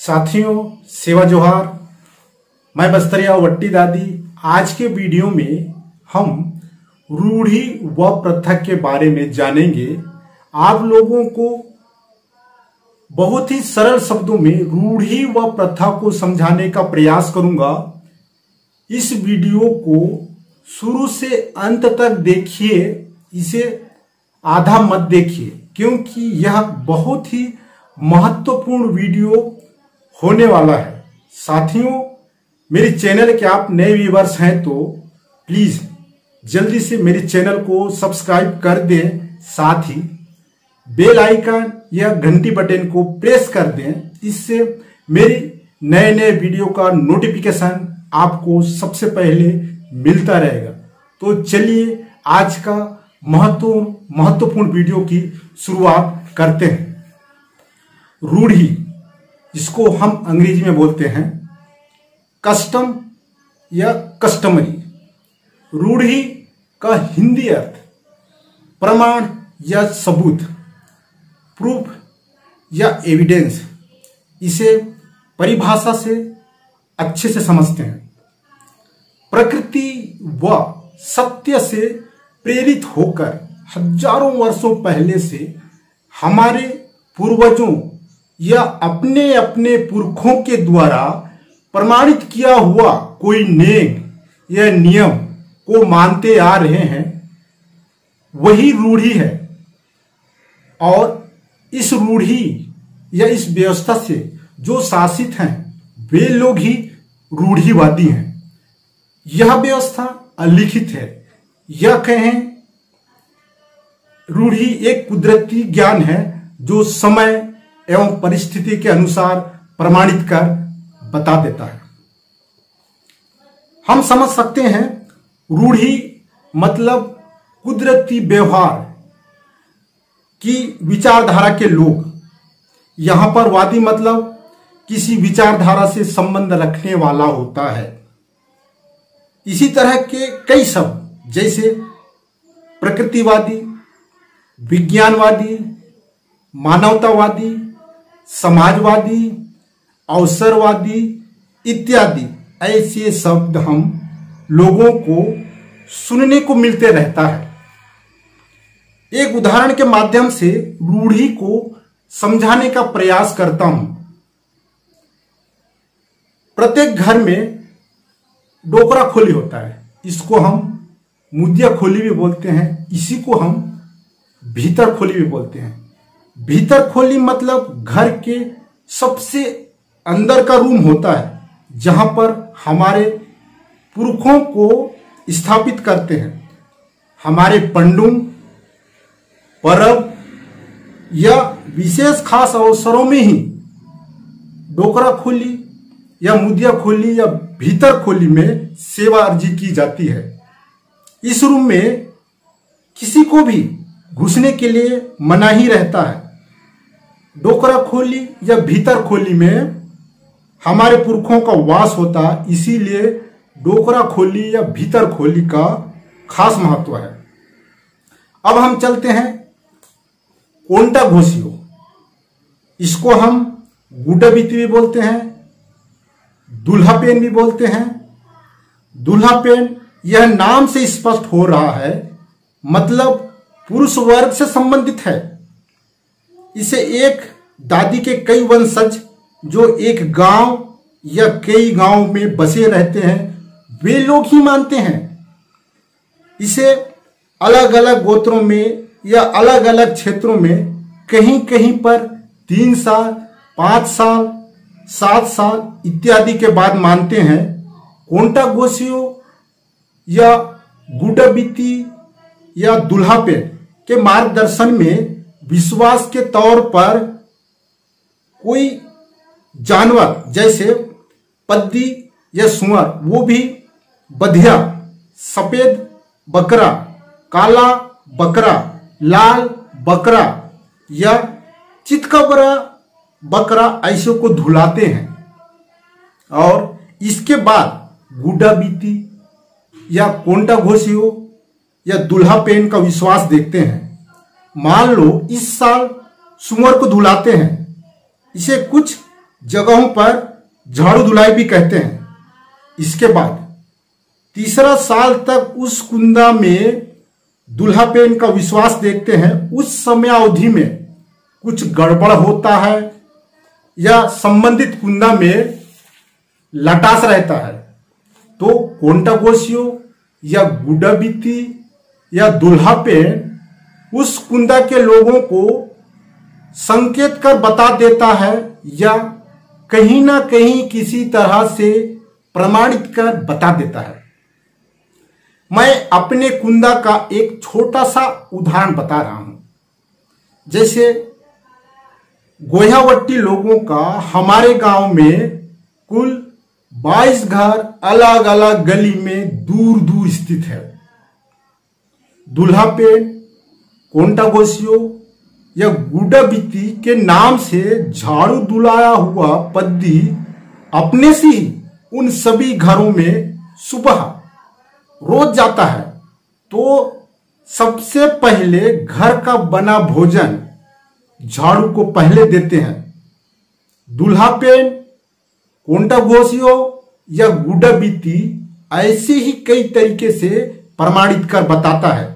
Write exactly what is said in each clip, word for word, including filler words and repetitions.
साथियों, सेवा जोहार। मैं बस्तरिया वट्टी दादी। आज के वीडियो में हम रूढ़ी व प्रथा के बारे में जानेंगे। आप लोगों को बहुत ही सरल शब्दों में रूढ़ी व प्रथा को समझाने का प्रयास करूंगा। इस वीडियो को शुरू से अंत तक देखिए, इसे आधा मत देखिए, क्योंकि यह बहुत ही महत्वपूर्ण वीडियो होने वाला है। साथियों, मेरे चैनल के आप नए व्यूअर्स हैं तो प्लीज जल्दी से मेरे चैनल को सब्सक्राइब कर दें, साथ ही बेल आइकन या घंटी बटन को प्रेस कर दें। इससे मेरी नए नए वीडियो का नोटिफिकेशन आपको सबसे पहले मिलता रहेगा। तो चलिए आज का महत्व महत्वपूर्ण वीडियो की शुरुआत करते हैं। रूढ़ी, जिसको हम अंग्रेजी में बोलते हैं कस्टम या कस्टमरी। रूढ़ी का हिंदी अर्थ प्रमाण या सबूत, प्रूफ या एविडेंस। इसे परिभाषा से अच्छे से समझते हैं। प्रकृति व सत्य से प्रेरित होकर हजारों वर्षों पहले से हमारे पूर्वजों या अपने अपने पुरखों के द्वारा प्रमाणित किया हुआ कोई नेम या नियम को मानते आ रहे हैं, वही रूढ़ी है। और इस रूढ़ी या इस व्यवस्था से जो शासित हैं वे लोग ही रूढ़िवादी हैं। यह व्यवस्था अलिखित है, यह कहें रूढ़ी एक कुदरती ज्ञान है जो समय एवं परिस्थिति के अनुसार प्रमाणित कर बता देता है। हम समझ सकते हैं रूढ़ी मतलब कुदरती व्यवहार की विचारधारा के लोग। यहां पर वादी मतलब किसी विचारधारा से संबंध रखने वाला होता है। इसी तरह के कई शब्द जैसे प्रकृतिवादी, विज्ञानवादी, मानवतावादी, समाजवादी, अवसरवादी इत्यादि ऐसे शब्द हम लोगों को सुनने को मिलते रहता है। एक उदाहरण के माध्यम से रूढ़ी को समझाने का प्रयास करता हूं। प्रत्येक घर में डोकरा खोली होता है, इसको हम मुदिया खोली भी बोलते हैं, इसी को हम भीतर खोली भी बोलते हैं। भीतर खोली मतलब घर के सबसे अंदर का रूम होता है, जहां पर हमारे पुरखों को स्थापित करते हैं। हमारे पंडुम, परब या विशेष खास अवसरों में ही डोकरा खोली या मुदिया खोली या भीतर खोली में सेवा अर्जी की जाती है। इस रूम में किसी को भी घुसने के लिए मनाही रहता है। डोकरा खोली या भीतर खोली में हमारे पुरखों का वास होता है, इसीलिए डोकरा खोली या भीतर खोली का खास महत्व है। अब हम चलते हैं कोंटा घोसियो। इसको हम गुड्डा बीती भी बोलते हैं, दूल्हा पेन भी बोलते हैं। दूल्हा पेन यह नाम से स्पष्ट हो रहा है, मतलब पुरुष वर्ग से संबंधित है। इसे एक दादी के कई वंशज जो एक गांव या कई गांव में बसे रहते हैं वे लोग ही मानते हैं। इसे अलग अलग गोत्रों में या अलग अलग क्षेत्रों में कहीं कहीं पर तीन साल, पांच साल, सात साल इत्यादि के बाद मानते हैं। कोंटा गोसियो या गुड्डा बीती या दूल्हा पेन के मार्गदर्शन में विश्वास के तौर पर कोई जानवर जैसे पद्दी या सुअर, वो भी बधिया, सफेद बकरा, काला बकरा, लाल बकरा या चितकबरा बकरा ऐसे को धुलाते हैं। और इसके बाद गुड्डा बीती या कोंटा घोसियो या दूल्हा पेन का विश्वास देखते हैं। मान लो इस साल सुअर को धुलाते हैं, इसे कुछ जगहों पर झाड़ू धुलाई भी कहते हैं। इसके बाद तीसरा साल तक उस कुंदा में दूल्हा पेन का विश्वास देखते हैं। उस समय अवधि में कुछ गड़बड़ होता है या संबंधित कुंदा में लटास रहता है तो कोंटागोशियो या गुड्डाबित्ती या दूल्हा पेन उस कुंदा के लोगों को संकेत कर बता देता है या कहीं ना कहीं किसी तरह से प्रमाणित कर बता देता है। मैं अपने कुंदा का एक छोटा सा उदाहरण बता रहा हूं। जैसे गोयावट्टी लोगों का हमारे गांव में कुल बाईस घर अलग अलग गली में दूर दूर स्थित है। दूल्हा पेन, कोंटागोशियो या गुड्डाबित्ती के नाम से झाड़ू दुलाया हुआ पद्दी अपने से ही उन सभी घरों में सुबह रोज जाता है तो सबसे पहले घर का बना भोजन झाड़ू को पहले देते हैं। दूल्हा पेन, कोंटागोशियो या गुड्डाबित्ती ऐसे ही कई तरीके से प्रमाणित कर बताता है।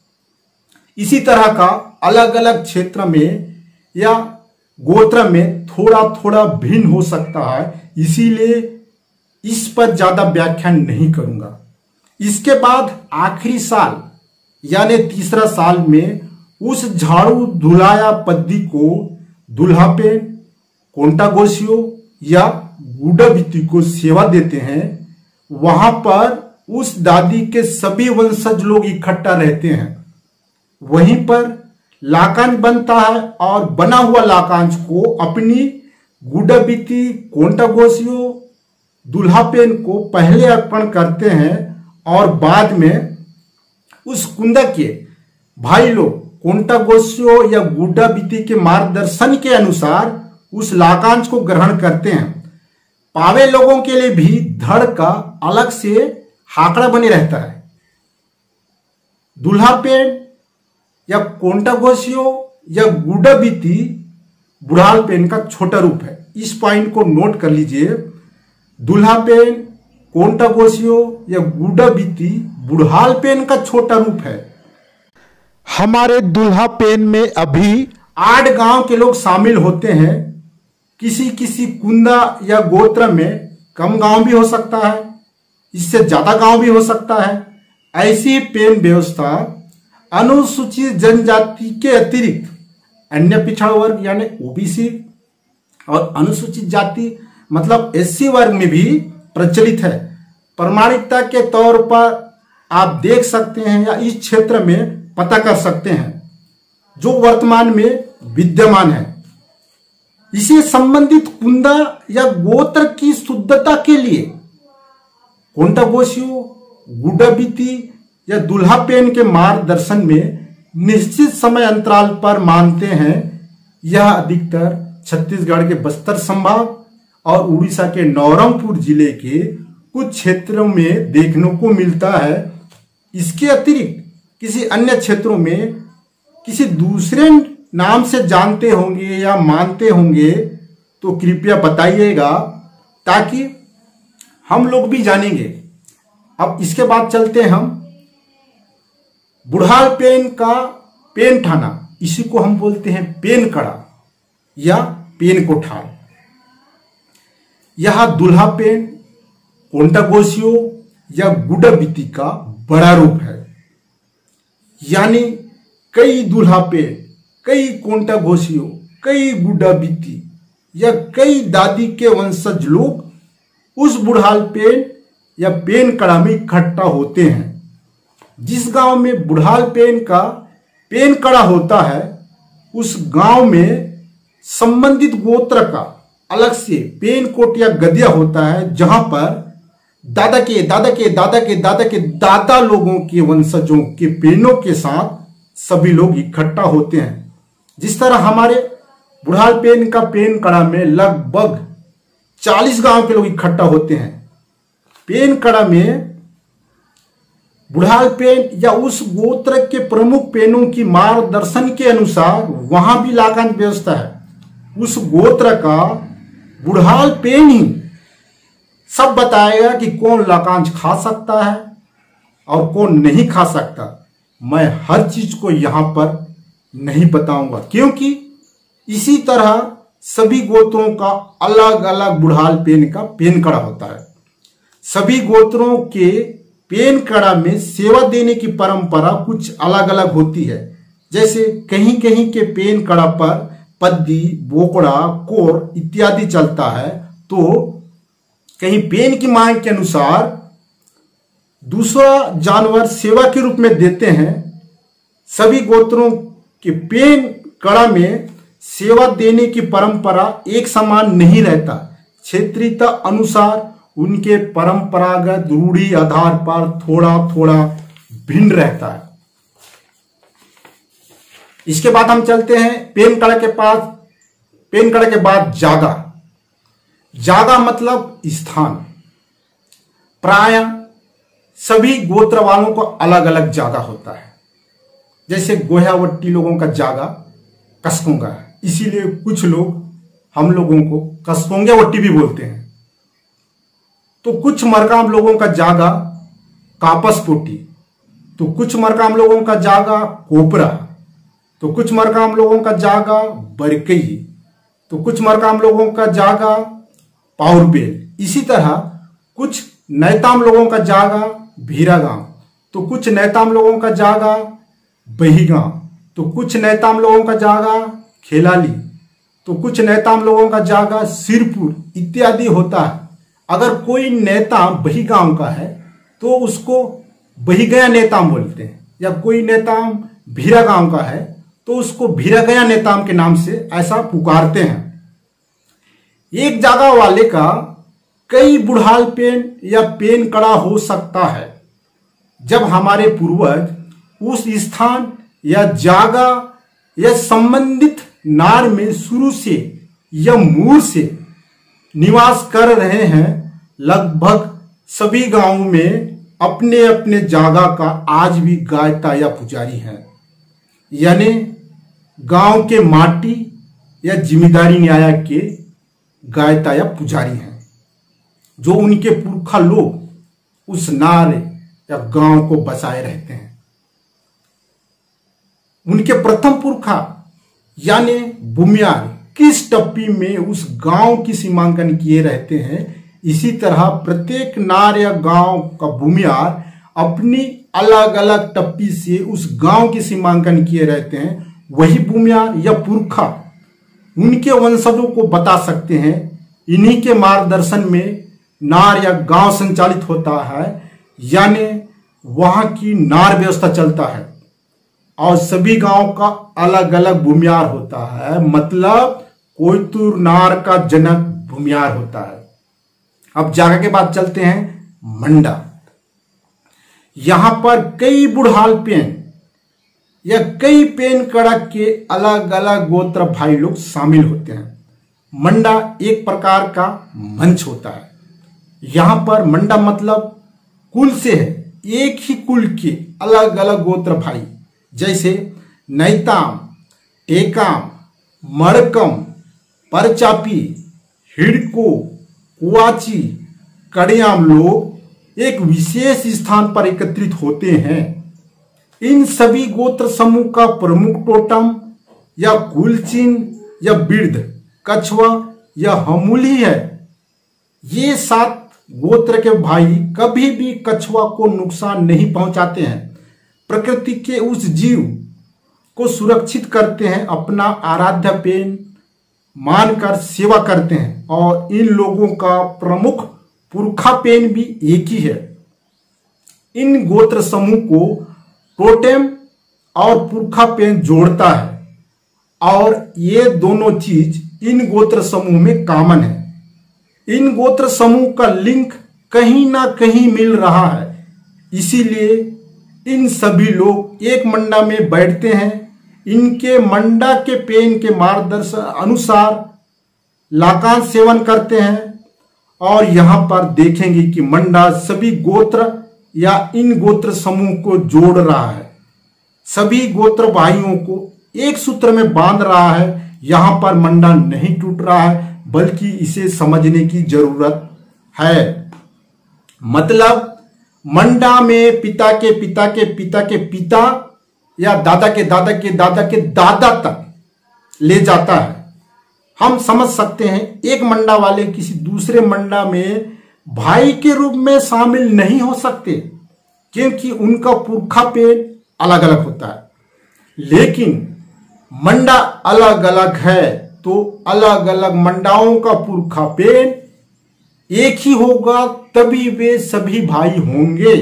इसी तरह का अलग अलग क्षेत्र में या गोत्र में थोड़ा थोड़ा भिन्न हो सकता है, इसीलिए इस पर ज्यादा व्याख्यान नहीं करूंगा। इसके बाद आखिरी साल यानी तीसरा साल में उस झाड़ू धुलाया पद्दी को दूल्हा पेन, कोंटागोशियो या गुड्डाबित्ती को सेवा देते हैं। वहां पर उस दादी के सभी वंशज लोग इकट्ठा रहते हैं। वहीं पर लाकांश बनता है और बना हुआ लाकांश को अपनी गुड्डाबित्ती, कोंटागोशियो, दूल्हा पेन को पहले अर्पण करते हैं और बाद में उस कुंदा के भाई लोग कोंटागोशियो या गुड्डाबित्ती के मार्गदर्शन के अनुसार उस लाकांश को ग्रहण करते हैं। पावे लोगों के लिए भी धड़ का अलग से हाकड़ा बने रहता है। दूल्हा पेन या कोंटागोशियो या गुड्डाबित्ती बुढ़ाल पेन का छोटा रूप है। इस पॉइंट को नोट कर लीजिए। दूल्हा पेन, कोंटागोशियो या गुड्डाबित्ती बुढ़ाल पेन का छोटा रूप है। हमारे दूल्हा पेन में अभी आठ गांव के लोग शामिल होते हैं। किसी किसी कुंदा या गोत्र में कम गांव भी हो सकता है, इससे ज्यादा गांव भी हो सकता है। ऐसी पेन व्यवस्था अनुसूचित जनजाति के अतिरिक्त अन्य पिछड़ा वर्ग यानी ओबीसी और अनुसूचित जाति मतलब एससी वर्ग में भी प्रचलित है। प्रमाणिकता के तौर पर आप देख सकते हैं या इस क्षेत्र में पता कर सकते हैं जो वर्तमान में विद्यमान है। इसे संबंधित कुंदा या गोत्र की शुद्धता के लिए कोंटागोशियो, गुड्डाबित्ती या दूल्हा पेन के मार्गदर्शन में निश्चित समय अंतराल पर मानते हैं। यह अधिकतर छत्तीसगढ़ के बस्तर संभाग और उड़ीसा के नवरंगपुर जिले के कुछ क्षेत्रों में देखने को मिलता है। इसके अतिरिक्त किसी अन्य क्षेत्रों में किसी दूसरे नाम से जानते होंगे या मानते होंगे तो कृपया बताइएगा ताकि हम लोग भी जानेंगे। अब इसके बाद चलते हैं हम बुढ़ाल पेन का पेन ठाना, इसी को हम बोलते हैं पेन कड़ा या पेन कोठार। यह दूल्हा पेन, कोंटागोशियो या गुड्डाबित्ती का बड़ा रूप है। यानी कई दूल्हा पेन, कई कोंटागोशियो, कई गुड्डाबित्ती या कई दादी के वंशज लोग उस बुढ़ाल पेन या पेन कड़ा में इकट्ठा होते हैं। जिस गांव में बुढ़ाल पेन का पेन कड़ा होता है उस गांव में संबंधित गोत्र का अलग से पेन कोट या गदिया होता है, जहां पर दादा के दादा के दादा के दादा के दादा लोगों के वंशजों के पेनों के साथ सभी लोग इकट्ठा होते हैं। जिस तरह हमारे बुढ़ाल पेन का पेन कड़ा में लगभग चालीस गांव के लोग इकट्ठा होते हैं। पेन कड़ा में बुढ़ाल पेन या उस गोत्र के प्रमुख पेनों की मार्गदर्शन के अनुसार वहां भी लाकांश व्यवस्था है। उस गोत्र का बुढ़ाल पेन ही सब बताएगा कि कौन लाकांश खा सकता है और कौन नहीं खा सकता। मैं हर चीज को यहां पर नहीं बताऊंगा, क्योंकि इसी तरह सभी गोत्रों का अलग अलग बुढ़ाल पेन का पेन कड़ा होता है। सभी गोत्रों के पेन कड़ा में सेवा देने की परंपरा कुछ अलग अलग होती है। जैसे कहीं कहीं के पेन कड़ा पर पद्दी, बोकड़ा, कोर इत्यादि चलता है, तो कहीं पेन की मांग के अनुसार दूसरा जानवर सेवा के रूप में देते हैं। सभी गोत्रों के पेन कड़ा में सेवा देने की परंपरा एक समान नहीं रहता। क्षेत्रीयता अनुसार उनके परंपरागत रूढ़ी आधार पर थोड़ा थोड़ा भिन्न रहता है। इसके बाद हम चलते हैं पेन कड़ा के पास। पेन कड़ा के बाद जागा। जागा मतलब स्थान। प्राय सभी गोत्र वालों को अलग अलग जागा होता है। जैसे गोह्यावट्टी लोगों का जागा कसकोंगा है, इसीलिए कुछ लोग हम लोगों को कसकोंग्यावट्टी भी बोलते हैं। तो कुछ मरकाम लोगों का जागा कापसपोटी, तो कुछ मरकाम लोगों का जागा कोपरा, तो कुछ मरकाम लोगों का जागा बरकई, तो कुछ मरकाम लोगों का जागा पाउरबेल। इसी तरह कुछ नैताम लोगों का जागा भीरागांव, तो कुछ नैताम लोगों का जागा बहीगांव, तो कुछ नैताम लोगों का जागा खेलाली, तो कुछ नैताम लोगों का जागा सिरपुर इत्यादि होता है। अगर कोई नेताम बहीगांव का है तो उसको बहीगया नेताम बोलते हैं, या कोई नेताम भीरागांव का है तो उसको भीरागया नेताम के नाम से ऐसा पुकारते हैं। एक जागा वाले का कई बुढ़ाल पेन या पेन कड़ा हो सकता है। जब हमारे पूर्वज उस स्थान या जागा या संबंधित नार में शुरू से या मूल से निवास कर रहे हैं, लगभग सभी गांवों में अपने अपने जागा का आज भी गायता या पुजारी है। यानी गांव के माटी या जिम्मेदारी न्याय के गायता या पुजारी हैं, जो उनके पुरखा लोग उस नार या गांव को बसाए रहते हैं। उनके प्रथम पुरखा यानी भूमियार किस टप्पी में उस गांव की सीमांकन किए रहते हैं, इसी तरह प्रत्येक नार या गांव का भूमियार अपनी अलग अलग टप्पी से उस गांव की सीमांकन किए रहते हैं। वही भूमियार या पुरखा उनके वंशजों को बता सकते हैं। इन्हीं के मार्गदर्शन में नार या गांव संचालित होता है, यानी वहां की नार व्यवस्था चलता है। और सभी गांव का अलग अलग भूमियार होता है, मतलब कोयतुर नार का जनक भूमियार होता है। अब जागा के बाद चलते हैं मंडा। यहां पर कई बुढ़ाल पेन या कई पेन कड़ा के अलग अलग गोत्र भाई लोग शामिल होते हैं। मंडा एक प्रकार का मंच होता है। यहां पर मंडा मतलब कुल से है, एक ही कुल के अलग अलग गोत्र भाई, जैसे नैताम, टेकाम, मड़कम, परचापी, हिड़को, कुआची, कड़ियाम लोग एक विशेष स्थान पर एकत्रित होते हैं। इन सभी गोत्र समूह का प्रमुख टोटम या कुल चिन्ह या बिर्ध, कछवा या हमूली है। ये सात गोत्र के भाई कभी भी कछवा को नुकसान नहीं पहुंचाते हैं। प्रकृति के उस जीव को सुरक्षित करते हैं, अपना आराध्य पेन मानकर सेवा करते हैं। और इन लोगों का प्रमुख पुरखा पेन भी एक ही है। इन गोत्र समूह को टोटेम और पुरखा पेन जोड़ता है, और ये दोनों चीज इन गोत्र समूह में कॉमन है। इन गोत्र समूह का लिंक कहीं ना कहीं मिल रहा है, इसीलिए इन सभी लोग एक मंडा में बैठते हैं। इनके मंडा के पेन के मार्गदर्शन अनुसार लाकांश सेवन करते हैं। और यहां पर देखेंगे कि मंडा सभी गोत्र या इन गोत्र समूह को जोड़ रहा है, सभी गोत्र भाइयों को एक सूत्र में बांध रहा है। यहां पर मंडा नहीं टूट रहा है, बल्कि इसे समझने की जरूरत है। मतलब मंडा में पिता के पिता के पिता के पिता या दादा के दादा के दादा के दादा तक ले जाता है। हम समझ सकते हैं एक मंडा वाले किसी दूसरे मंडा में भाई के रूप में शामिल नहीं हो सकते, क्योंकि उनका पुरखा पेन अलग अलग होता है। लेकिन मंडा अलग अलग है तो अलग अलग मंडाओं का पुरखा पेन एक ही होगा, तभी वे सभी भाई होंगे।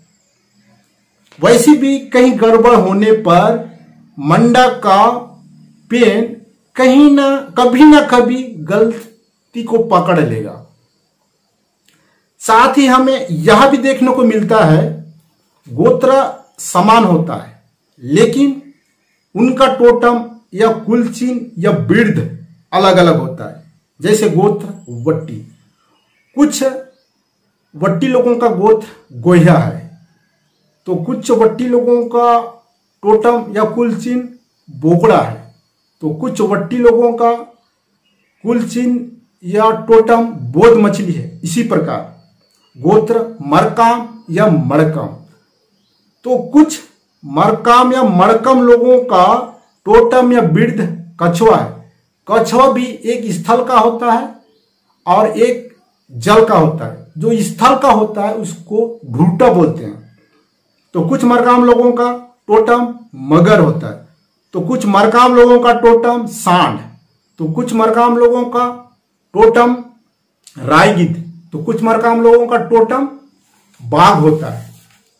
वैसे भी कहीं गड़बड़ होने पर मंडा का पेन कहीं ना कभी ना कभी गलती को पकड़ लेगा। साथ ही हमें यह भी देखने को मिलता है गोत्र समान होता है, लेकिन उनका टोटम या कुल चिन्ह या बिर्ध अलग अलग होता है। जैसे गोत्र वट्टी, कुछ वट्टी लोगों का गोत्र गोह्या है, तो कुछ वट्टी लोगों का टोटम या कुल चिन्ह बोकड़ा है, तो कुछ वट्टी लोगों का कुल चिन्ह या टोटम बोध मछली है। इसी प्रकार गोत्र मरकाम या मड़कम, तो कुछ मरकाम या मड़कम लोगों का टोटम या बिर्ध कछुआ है। कछुआ भी एक स्थल का होता है और एक जल का होता है। जो स्थल का होता है उसको ढूटा बोलते हैं। तो कुछ मरकाम लोगों का टोटम मगर होता है, तो कुछ मरकाम लोगों का टोटम सांड, तो कुछ मरकाम लोगों का टोटम रायगिद्ध, तो कुछ मरकाम लोगों का टोटम बाघ होता है।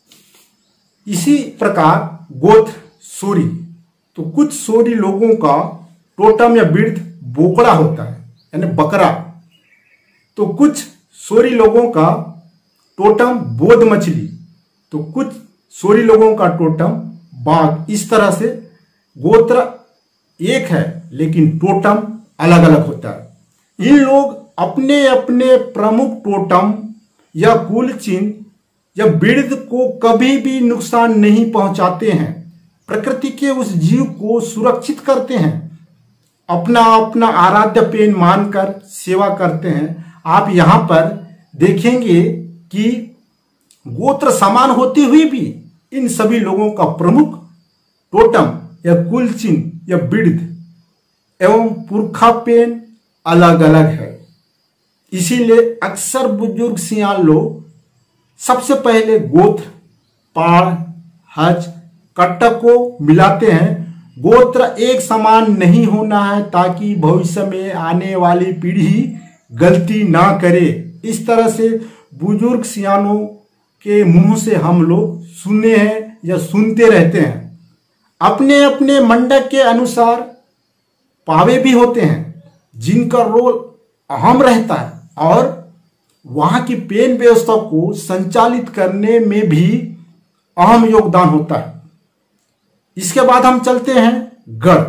इसी प्रकार गोत्र सूरी, तो कुछ सूरी लोगों का टोटम या बिर्ध बोकड़ा होता है यानी बकरा, तो कुछ सोरी लोगों का टोटम बोध मछली, तो कुछ सोरी लोगों का टोटम बाघ। इस तरह से गोत्र एक है लेकिन टोटम अलग अलग होता है। इन लोग अपने अपने प्रमुख टोटम या कुल चिन्ह या बिर्ध को कभी भी नुकसान नहीं पहुंचाते हैं। प्रकृति के उस जीव को सुरक्षित करते हैं, अपना अपना आराध्य पेन मानकर सेवा करते हैं। आप यहां पर देखेंगे कि गोत्र समान होते हुए भी इन सभी लोगों का प्रमुख टोटम या कुल चिन्ह या बिर्ध एवं पुरखा पेन अलग अलग है। इसीलिए अक्सर बुजुर्ग सियान लोग सबसे पहले गोत्र, पाड़, हज, कट्टक को मिलाते हैं। गोत्र एक समान नहीं होना है ताकि भविष्य में आने वाली पीढ़ी गलती ना करे। इस तरह से बुजुर्ग सियानों के मुंह से हम लोग सुने हैं या सुनते रहते हैं। अपने अपने मंडक के अनुसार पावे भी होते हैं जिनका रोल अहम रहता है और वहां की पेन व्यवस्था को संचालित करने में भी अहम योगदान होता है। इसके बाद हम चलते हैं गढ़,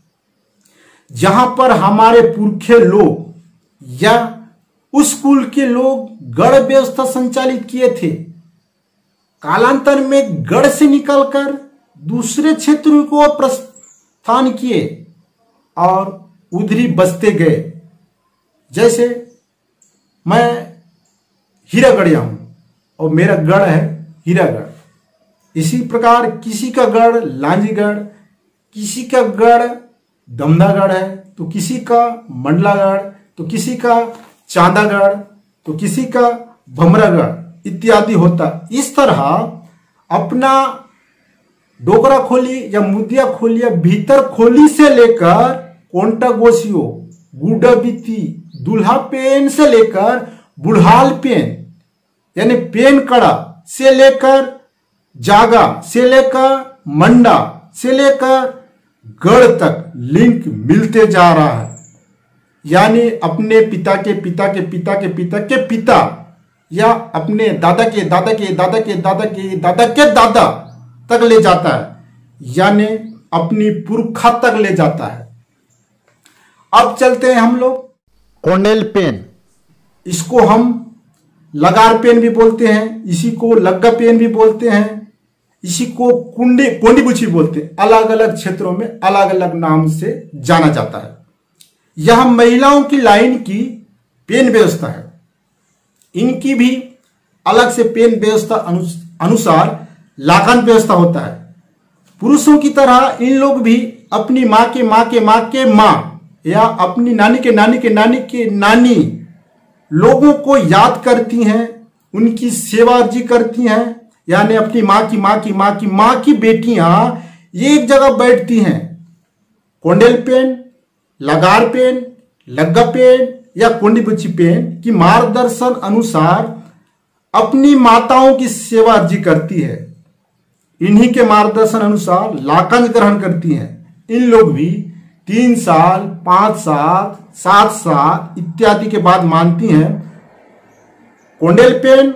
जहां पर हमारे पुरखे लोग या उस कुल के लोग गढ़ व्यवस्था संचालित किए थे। कालांतर में गढ़ से निकलकर दूसरे क्षेत्रों को प्रस्थान किए और उधरी बसते गए। जैसे मैं हीरागढ़िया हूं और मेरा गढ़ है हीरागढ़। इसी प्रकार किसी का गढ़ लांजीगढ़, किसी का गढ़ दमदागढ़ है, तो किसी का मंडलागढ़, तो किसी का चांदागढ़, तो किसी का भमरागढ़ इत्यादि होता। इस तरह अपना डोकरा खोली या मुदिया खोली या भीतर खोली से लेकर कोंटा गोसियो, गुड्डा बीती, दूल्हा पेन से लेकर बुढ़ाल पेन यानी पेन कड़ा से लेकर जागा से लेकर मंडा से लेकर गढ़ तक लिंक मिलते जा रहा है। यानी अपने पिता के पिता के पिता के पिता के पिता या अपने दादा के दादा के दादा के दादा के दादा के दादा तक ले जाता है, यानी अपनी पुरखा तक ले जाता है। अब चलते हैं हम लोग कोंडेल पेन। इसको हम लगार पेन भी बोलते हैं, इसी को लग्गा पेन भी बोलते हैं, इसी को कुंडी कोंडी बुछी बोलते हैं। अलग अलग क्षेत्रों में अलग अलग नाम से जाना जाता है। यह महिलाओं की लाइन की पेन व्यवस्था है। इनकी भी अलग से पेन व्यवस्था अनुसार लाकान व्यवस्था होता है। पुरुषों की तरह इन लोग भी अपनी माँ के माँ के माँ के माँ या अपनी नानी के नानी के नानी के नानी लोगों को याद करती हैं, उनकी सेवा अर्जी करती हैं। यानी अपनी माँ की माँ की माँ की माँ की बेटियां एक जगह बैठती हैं। कोंडेल पेन, लगार पेन, लग्गा पेन या कोंडीबुच्ची पेन की मार्गदर्शन अनुसार अपनी माताओं की सेवा अर्जी करती है। इन्हीं के मार्गदर्शन अनुसार लाकान ग्रहण करती हैं। इन लोग भी तीन साल, पांच साल, सात साल इत्यादि के बाद मानती हैं। कोंडेल पेन,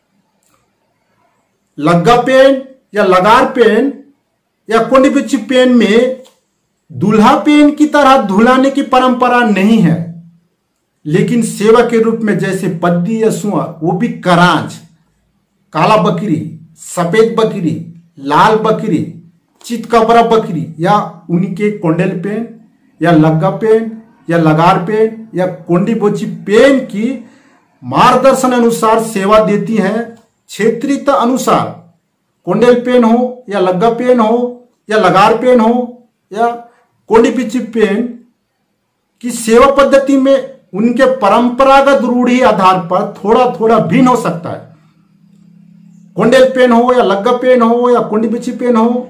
लग्गा पेन या लगार पेन या कोंडीबुच्ची पेन में दूल्हा पेन की तरह दुल्हाने की परंपरा नहीं है, लेकिन सेवा के रूप में जैसे पद्दी या सुअर, वो भी करांच, काला बकरी, सफेद बकरी, लाल बकरी, चितकबरा बकरी या उनके कोंडेल पेन या लग्गा पेन या लगार पेन या कोंडीबुच्ची पेन की मार्गदर्शन अनुसार सेवा देती हैं। क्षेत्रीयता अनुसार कोंडेल पेन हो या लग्गा पेन हो या लगार पेन हो या कोंडीबुच्ची पेन की सेवा पद्धति में उनके परंपरागत रूढ़ी आधार पर थोड़ा थोड़ा भिन्न हो सकता है। कोंडेल पेन हो या लग्गा पेन हो या कोंडीबुच्ची पेन हो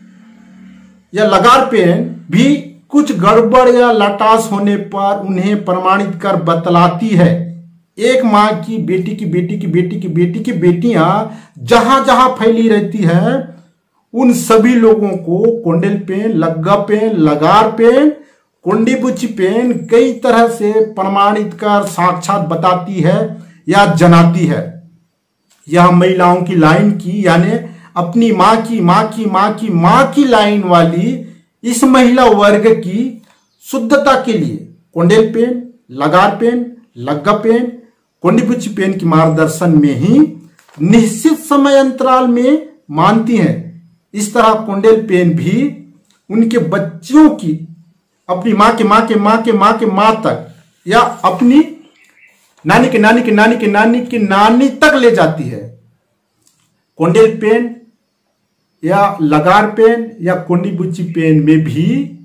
या लगार पेन भी कुछ गड़बड़ या लटास होने पर उन्हें प्रमाणित कर बतलाती है। एक माँ की बेटी की बेटी की बेटी की बेटी की बेटियां जहां जहां फैली रहती हैं, उन सभी लोगों को कोंडेल पेन, लग्गा पेन, लगार पेन, कोंडीबुच्ची पेन कई तरह से प्रमाणित कर साक्षात बताती है या जनाती है। यह महिलाओं की लाइन की यानी अपनी माँ की माँ की माँ की माँ की लाइन वाली इस महिला वर्ग की शुद्धता के लिए कोंडेल पेन, लगार पेन, लग्गा पेन, कोंडीबुच्ची पेन की मार्गदर्शन में ही निश्चित समय अंतराल में मानती हैं। इस तरह कोंडेल पेन भी उनके बच्चियों की अपनी माँ के माँ के माँ के माँ के माँ तक या अपनी नानी के नानी के नानी के नानी के नानी तक ले जाती है। कोंडेल पेन या लगार पेन या कोंडीबुच्ची पेन में भी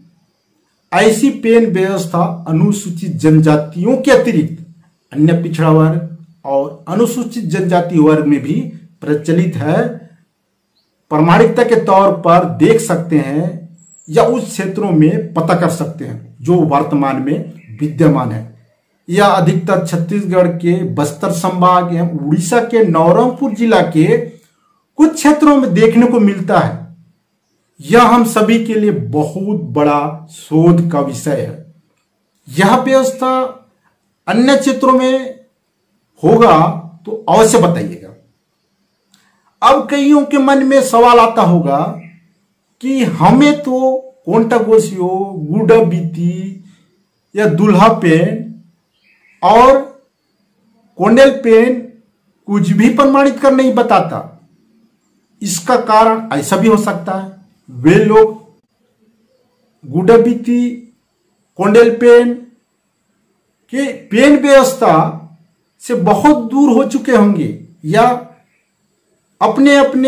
ऐसी पेन व्यवस्था अनुसूचित जनजातियों के अतिरिक्त अन्य पिछड़ा वर्ग और अनुसूचित जनजाति वर्ग में भी प्रचलित है। प्रामाणिकता के तौर पर देख सकते हैं या उस क्षेत्रों में पता कर सकते हैं जो वर्तमान में विद्यमान है। यह अधिकतर छत्तीसगढ़ के बस्तर संभाग एवं उड़ीसा के नवरंगपुर जिला के कुछ क्षेत्रों में देखने को मिलता है। यह हम सभी के लिए बहुत बड़ा शोध का विषय है। यह व्यवस्था अन्य क्षेत्रों में होगा तो अवश्य बताइएगा। अब कईयों के मन में सवाल आता होगा कि हमें तो कोंटा गोसियो, गुड़ा बीती या दूल्हा पेन और कोंडेल पेन कुछ भी प्रमाणित कर नहीं बताता। इसका कारण ऐसा भी हो सकता है वे लोग गुड़ा बीती, कोंडेल पेन के पेन व्यवस्था से बहुत दूर हो चुके होंगे या अपने अपने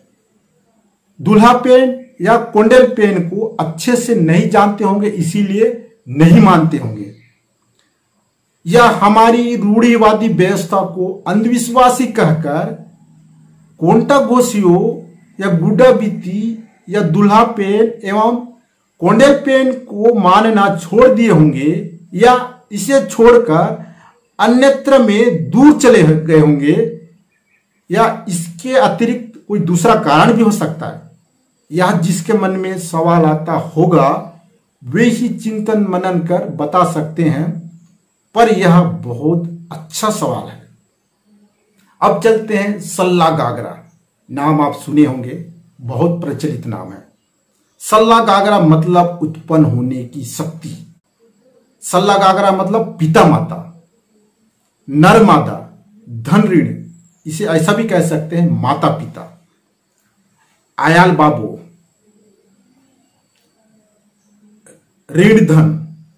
दूल्हा पेन या कोंडेल पेन को अच्छे से नहीं जानते होंगे, इसीलिए नहीं मानते होंगे। या हमारी रूढ़िवादी व्यवस्था को अंधविश्वासी कहकर कोंटा गोसियो या गुड़ा बीती या दूल्हा पेन एवं कोंडेल पेन को मानना छोड़ दिए होंगे या इसे छोड़कर अन्यत्र में दूर चले गए होंगे या इसके अतिरिक्त कोई दूसरा कारण भी हो सकता है। यह जिसके मन में सवाल आता होगा वे ही चिंतन मनन कर बता सकते हैं, पर यह बहुत अच्छा सवाल है। अब चलते हैं सल्ला गागरा। नाम आप सुने होंगे, बहुत प्रचलित नाम है। सल्ला गागरा मतलब उत्पन्न होने की शक्ति। सल्ला गागरा मतलब पिता माता, नर मादा, धन ऋण, इसे ऐसा भी कह सकते हैं माता पिता। आयाल बाबो, ऋण धन,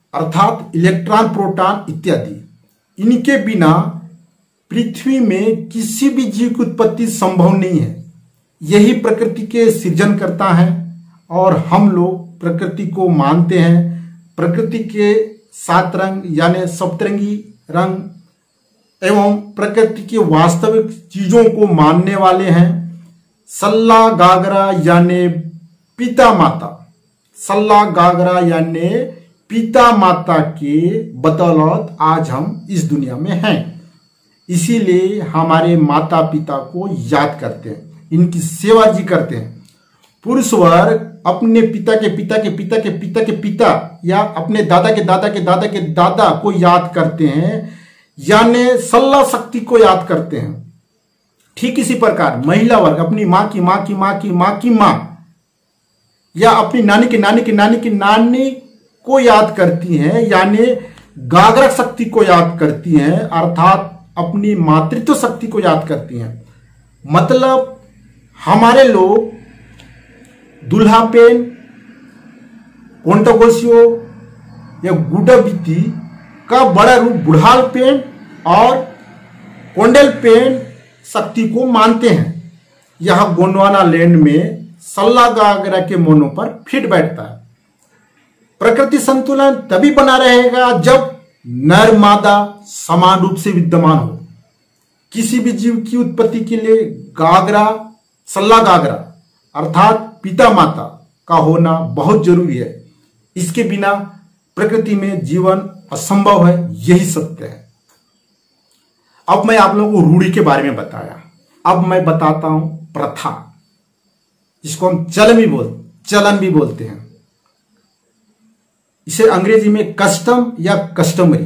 अर्थात इलेक्ट्रॉन, प्रोटॉन इत्यादि। इनके बिना पृथ्वी में किसी भी जीव की उत्पत्ति संभव नहीं है। यही प्रकृति के सृजनकर्ता हैं और हम लोग प्रकृति को मानते हैं। प्रकृति के सात रंग यानी सप्तरंगी रंग एवं प्रकृति की वास्तविक चीजों को मानने वाले हैं। सल्ला गागरा यानी पिता माता, सल्ला गागरा यानी पिता माता के बदौलत आज हम इस दुनिया में हैं। इसीलिए हमारे माता पिता को याद करते हैं, इनकी सेवा जी करते हैं। पुरुष वर्ग अपने पिता के पिता के पिता के पिता के पिता या अपने दादा के दादा के दादा के दादा को याद करते हैं, यानी सल्ला शक्ति को याद करते हैं। ठीक इसी प्रकार महिला वर्ग अपनी मां की मां की मां की मां की मां या अपनी नानी की नानी की नानी की नानी को याद करती हैं, यानी गागरक शक्ति को याद करती हैं, अर्थात अपनी मातृत्व शक्ति को याद करती हैं। मतलब हमारे लोग दुल्हा पेन, कोंटोगोसियो या गुडाबीती का बड़ा रूप बुढ़ाल पेन और कोंडेल पेन शक्ति को मानते हैं। यह गोंडवाना लैंड में सल्ला गागरा के मोनों पर फिट बैठता है। प्रकृति संतुलन तभी बना रहेगा जब नर मादा समान रूप से विद्यमान हो। किसी भी जीव की उत्पत्ति के लिए गागरा, सल्ला गागरा अर्थात पिता माता का होना बहुत जरूरी है। इसके बिना प्रकृति में जीवन असंभव है, यही सत्य है। अब मैं आप लोगों को रूढ़ी के बारे में बताया, अब मैं बताता हूं प्रथा, जिसको हम चलन भी बोल चलन भी बोलते हैं। इसे अंग्रेजी में कस्टम या कस्टमरी।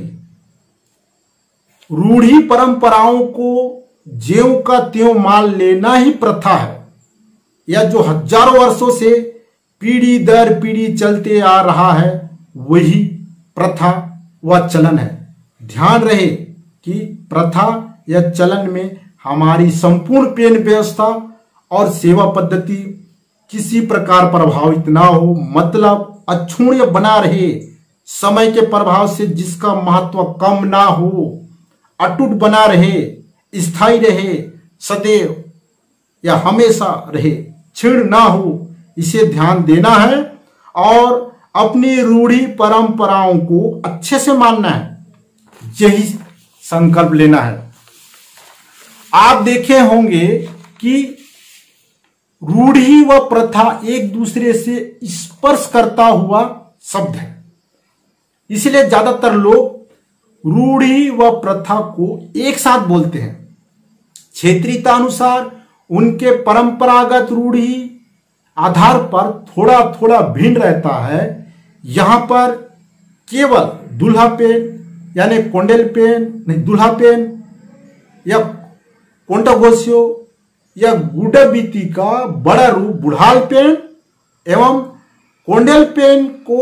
रूढ़ी परंपराओं को ज्यों का त्यों मान लेना ही प्रथा है, या जो हजारों वर्षों से पीढ़ी दर पीढ़ी चलते आ रहा है वही प्रथा व चलन है। ध्यान रहे कि प्रथा या चलन में हमारी संपूर्ण पेन व्यवस्था और सेवा पद्धति किसी प्रकार प्रभावित ना हो, मतलब अक्षुण्य बना रहे, समय के प्रभाव से जिसका महत्व कम ना हो, अटूट बना रहे, स्थायी रहे, सदैव या हमेशा रहे, क्षीण ना हो, इसे ध्यान देना है और अपनी रूढ़ी परंपराओं को अच्छे से मानना है, यही संकल्प लेना है। आप देखे होंगे कि रूढ़ी व प्रथा एक दूसरे से स्पर्श करता हुआ शब्द है, इसलिए ज्यादातर लोग रूढ़ी व प्रथा को एक साथ बोलते हैं। क्षेत्रीयता अनुसार उनके परंपरागत रूढ़ी आधार पर थोड़ा थोड़ा भिन्न रहता है। यहां पर केवल दूल्हा पेन यानी कोंडेल पेन नहीं दूल्हा पेन या कोंटागोसियो या गुडाबीती का बड़ा रूप बुढ़ाल पेन एवं कोंडेल पेन को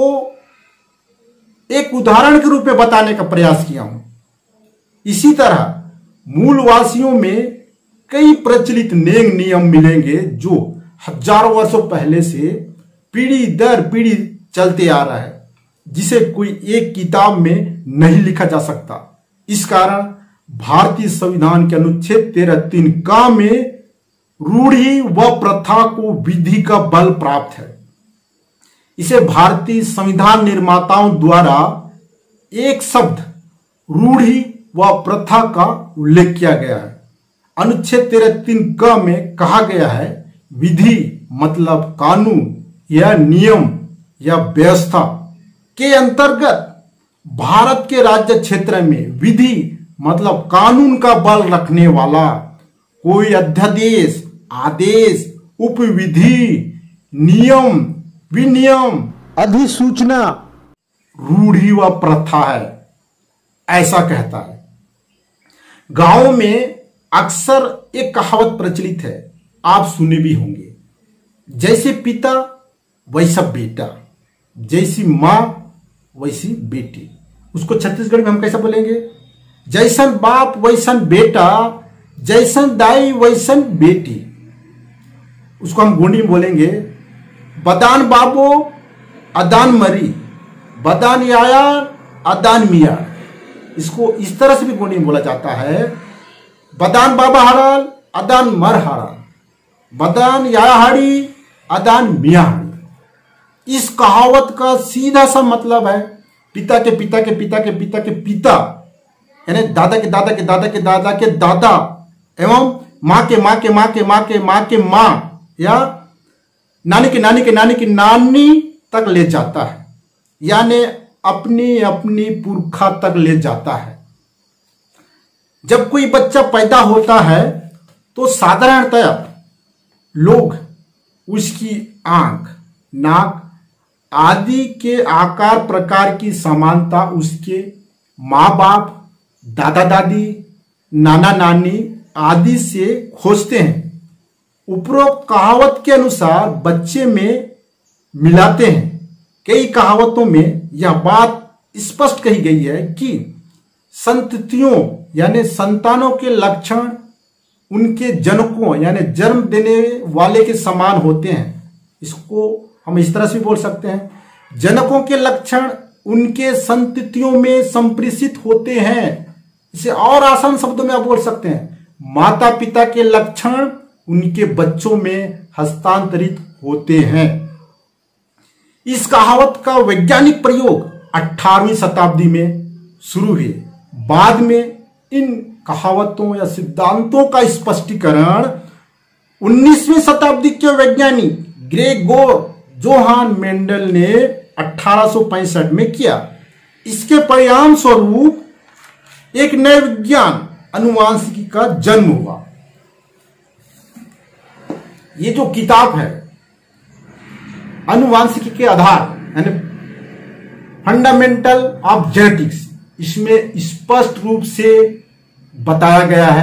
एक उदाहरण के रूप में बताने का प्रयास किया हूं। इसी तरह मूलवासियों में कई प्रचलित नेम नियम मिलेंगे जो हजारों वर्षों पहले से पीढ़ी दर पीढ़ी चलते आ रहा है, जिसे कोई एक किताब में नहीं लिखा जा सकता। इस कारण भारतीय संविधान के अनुच्छेद तेरह तीन का में रूढ़ी व प्रथा को विधि का बल प्राप्त है। इसे भारतीय संविधान निर्माताओं द्वारा एक शब्द रूढ़ी व प्रथा का उल्लेख किया गया है। अनुच्छेद तेरह तीन क में कहा गया है, विधि मतलब कानून या नियम या व्यवस्था के अंतर्गत भारत के राज्य क्षेत्र में विधि मतलब कानून का बल रखने वाला कोई अध्यादेश, आदेश, उपविधि, नियम, विनियम, अधिसूचना रूढ़ी व प्रथा है, ऐसा कहता है। गांव में अक्सर एक कहावत प्रचलित है, आप सुने भी होंगे, जैसे पिता वैसा बेटा, जैसी मां वैसी बेटी। उसको छत्तीसगढ़ में हम कैसा बोलेंगे, जैसन बाप वैसन बेटा, जैसन दाई वैसन बेटी। उसको हम गोंडी में बोलेंगे, बदान बाबो अदान मरी, बदान-यायार अदान-मियार, इसको इस तरह से भी बोली बोला जाता है। बदान बाबा हाड़ाल अदान मर हाड़ाल, बदान याहाड़ी अदान मियाहाड़ी। इस कहावत का सीधा सा मतलब है पिता के पिता के पिता के पिता के पिता, यानी दादा के दादा के दादा के दादा के दादा एवं माँ के माँ के माँ के माँ के माँ के माँ या नानी के नानी के नानी की नानी तक ले जाता है, यानी अपनी अपनी पुरखा तक ले जाता है। जब कोई बच्चा पैदा होता है तो साधारणतया लोग उसकी आंख, नाक आदि के आकार प्रकार की समानता उसके माँ बाप, दादा दादी, नाना नानी आदि से खोजते हैं। उपरोक्त कहावत के अनुसार बच्चे में मिलाते हैं। कई कहावतों में यह बात स्पष्ट कही गई है कि संततियों यानी संतानों के लक्षण उनके जनकों यानी जन्म देने वाले के समान होते हैं। इसको हम इस तरह से बोल सकते हैं, जनकों के लक्षण उनके संततियों में संप्रेषित होते हैं। इसे और आसान शब्दों में आप बोल सकते हैं, माता पिता के लक्षण उनके बच्चों में हस्तांतरित होते हैं। इस कहावत का वैज्ञानिक प्रयोग अठारहवीं शताब्दी में शुरू हुए। बाद में इन कहावतों या सिद्धांतों का स्पष्टीकरण उन्नीसवीं शताब्दी के वैज्ञानिक ग्रेगोर जोहान मेंडल ने अठारह सौ पैंसठ में किया। इसके परिणाम स्वरूप एक नए विज्ञान अनुवांशिकी का जन्म हुआ। ये जो किताब है अनुवांशिकी के आधार यानी फंडामेंटल ऑफ जेनेटिक्स, इसमें स्पष्ट रूप से बताया गया है।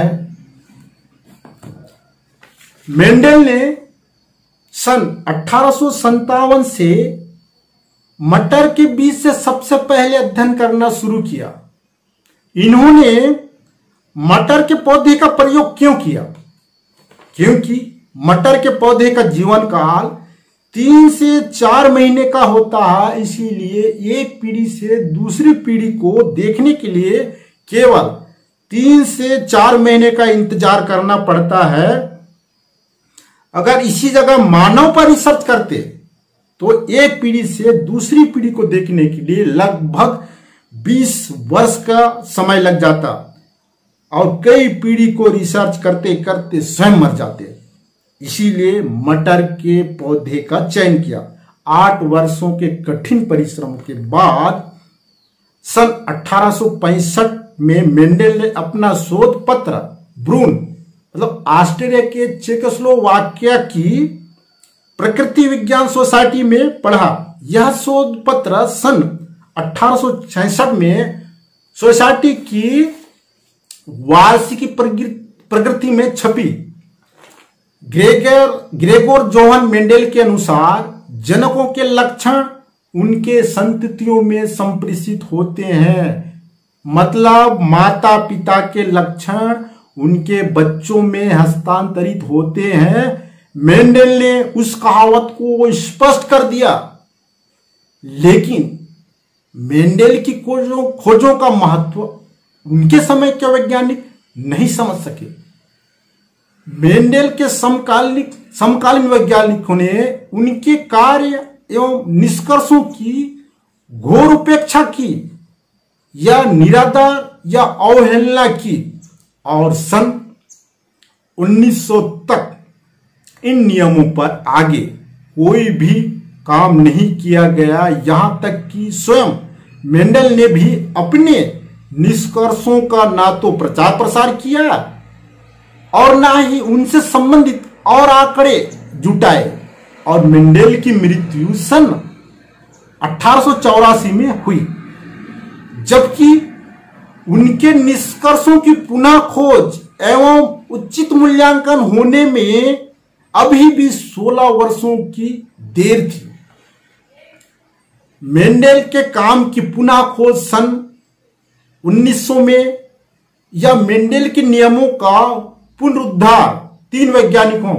मेंडल ने सन अठारह सौ संतावन से मटर के बीज से सबसे पहले अध्ययन करना शुरू किया। इन्होंने मटर के पौधे का प्रयोग क्यों किया? क्योंकि मटर के पौधे का जीवन काल तीन से चार महीने का होता है, इसीलिए एक पीढ़ी से दूसरी पीढ़ी को देखने के लिए केवल तीन से चार महीने का इंतजार करना पड़ता है। अगर इसी जगह मानव पर रिसर्च करते तो एक पीढ़ी से दूसरी पीढ़ी को देखने के लिए लगभग बीस वर्ष का समय लग जाता और कई पीढ़ी को रिसर्च करते करते स्वयं मर जाते। इसीलिए मटर के पौधे का चयन किया। आठ वर्षों के कठिन परिश्रम के बाद सन अठारह सौ पैंसठ में मेंडल ने अपना शोध पत्र ब्रून मतलब ऑस्ट्रेलिया के चेकोस्लोवाकिया की प्रकृति विज्ञान सोसाइटी में पढ़ा। यह शोध पत्र सन अठारह सौ छियासठ में सोसाइटी की वार्षिकी प्रकृति में छपी। ग्रेगर ग्रेगोर जोहान मेंडल के अनुसार जनकों के लक्षण उनके संततियों में संप्रेषित होते हैं, मतलब माता पिता के लक्षण उनके बच्चों में हस्तांतरित होते हैं। मेंडल ने उस कहावत को स्पष्ट कर दिया, लेकिन मेंडल की खोजों खोजों का महत्व उनके समय के वैज्ञानिक नहीं समझ सके। मेंडल के समकालिक समकालीन वैज्ञानिकों ने उनके कार्य एवं निष्कर्षों की घोर उपेक्षा की या निरादर या अवहेलना की और सन उन्नीस सौ तक इन नियमों पर आगे कोई भी काम नहीं किया गया। यहां तक कि स्वयं मेंडल ने भी अपने निष्कर्षों का ना तो प्रचार प्रसार किया और ना ही उनसे संबंधित और आंकड़े जुटाए और मेंडल की मृत्यु सन अठारह सौ चौरासी में हुई, जबकि उनके निष्कर्षों की पुनः खोज एवं उचित मूल्यांकन होने में अभी भी सोलह वर्षों की देर थी। मेंडल के काम की पुनः खोज सन उन्नीस सौ में या मेंडल के नियमों का पुनरुद्धार तीन वैज्ञानिकों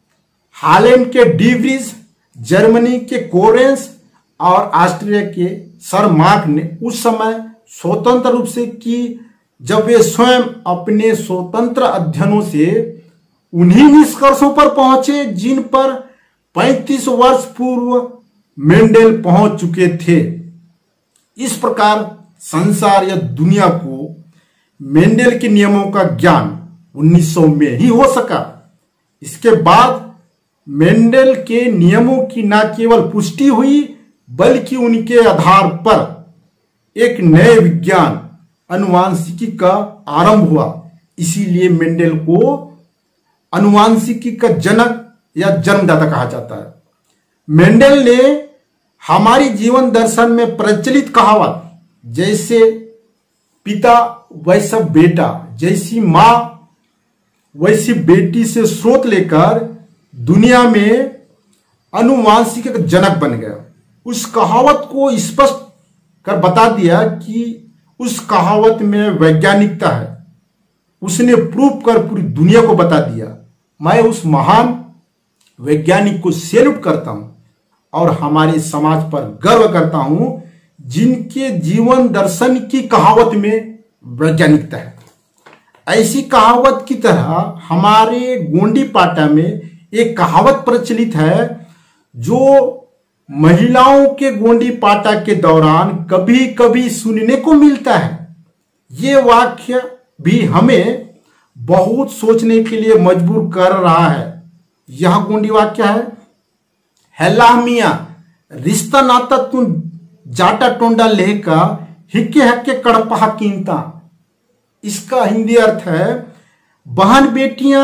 हालैंड के डी व्रीज, जर्मनी के कोरेंस और ऑस्ट्रेलिया के सर मार्क ने उस समय स्वतंत्र रूप से की, जब वे स्वयं अपने स्वतंत्र अध्ययनों से उन्हीं निष्कर्षों पर पहुंचे जिन पर पैंतीस वर्ष पूर्व मेंडेल पहुंच चुके थे। इस प्रकार संसार या दुनिया को मेंडेल के नियमों का ज्ञान उन्नीस सौ में ही हो सका। इसके बाद मेंडेल के नियमों की न केवल पुष्टि हुई बल्कि उनके आधार पर एक नए विज्ञान अनुवांशिकी का आरंभ हुआ। इसीलिए मेंडेल को अनुवांशिकी का जनक या जन्मदाता कहा जाता है। मेंडेल ने हमारी जीवन दर्शन में प्रचलित कहावत जैसे पिता वैसा बेटा, जैसी मां वैसी बेटी से स्रोत लेकर दुनिया में अनुवांशिकी का जनक बन गया। उस कहावत को स्पष्ट कर बता दिया कि उस कहावत में वैज्ञानिकता है। उसने प्रूव कर पूरी दुनिया को बता दिया। मैं उस महान वैज्ञानिक को सैल्यूट करता हूं और हमारे समाज पर गर्व करता हूं जिनके जीवन दर्शन की कहावत में वैज्ञानिकता है। ऐसी कहावत की तरह हमारे गोंडी पाटा में एक कहावत प्रचलित है जो महिलाओं के गोंडी पाटा के दौरान कभी कभी सुनने को मिलता है। ये वाक्य भी हमें बहुत सोचने के लिए मजबूर कर रहा है। यह गोंडी वाक्य है, हेला मिया रिश्ता नाता तू जाटा टोंडा लेका हिक्के हक्के कड़पहा कीमता। इसका हिंदी अर्थ है, बहन बेटियां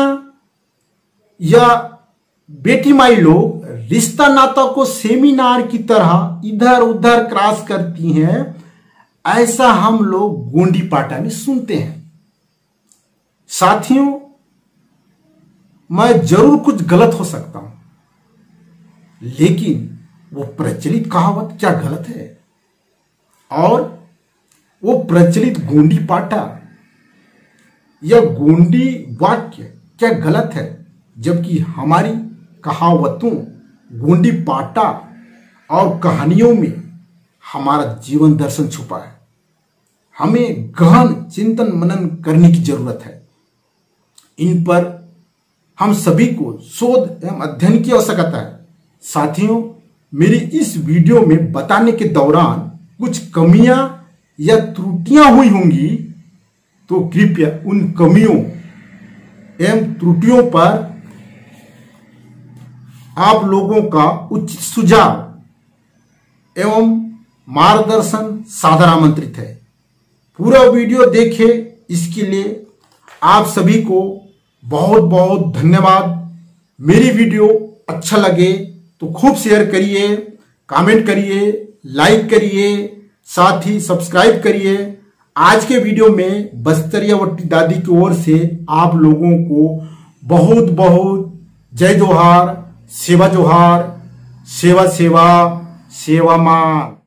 या बेटी माई लोग रिश्ता नाता को सेमिनार की तरह इधर उधर क्रॉस करती हैं, ऐसा हम लोग गोंडी पाटा में सुनते हैं। साथियों, मैं जरूर कुछ गलत हो सकता हूं, लेकिन वो प्रचलित कहावत क्या गलत है? और वो प्रचलित गोंडी पाटा या गोंडी वाक्य क्या गलत है? जबकि हमारी कहावतों, गोंडी पाटा और कहानियों में हमारा जीवन दर्शन छुपा है। हमें गहन चिंतन मनन करने की जरूरत है। इन पर हम सभी को शोध एवं अध्ययन की आवश्यकता है। साथियों, मेरी इस वीडियो में बताने के दौरान कुछ कमियां या त्रुटियां हुई होंगी, तो कृपया उन कमियों एवं त्रुटियों पर आप लोगों का उचित सुझाव एवं मार्गदर्शन सादर आमंत्रित है। पूरा वीडियो देखें, इसके लिए आप सभी को बहुत बहुत धन्यवाद। मेरी वीडियो अच्छा लगे तो खूब शेयर करिए, कमेंट करिए, लाइक करिए, साथ ही सब्सक्राइब करिए। आज के वीडियो में बस्तरिया वट्टी दादी की ओर से आप लोगों को बहुत बहुत जय जोहार, सेवा जोहार, सेवा सेवा सेवा मान।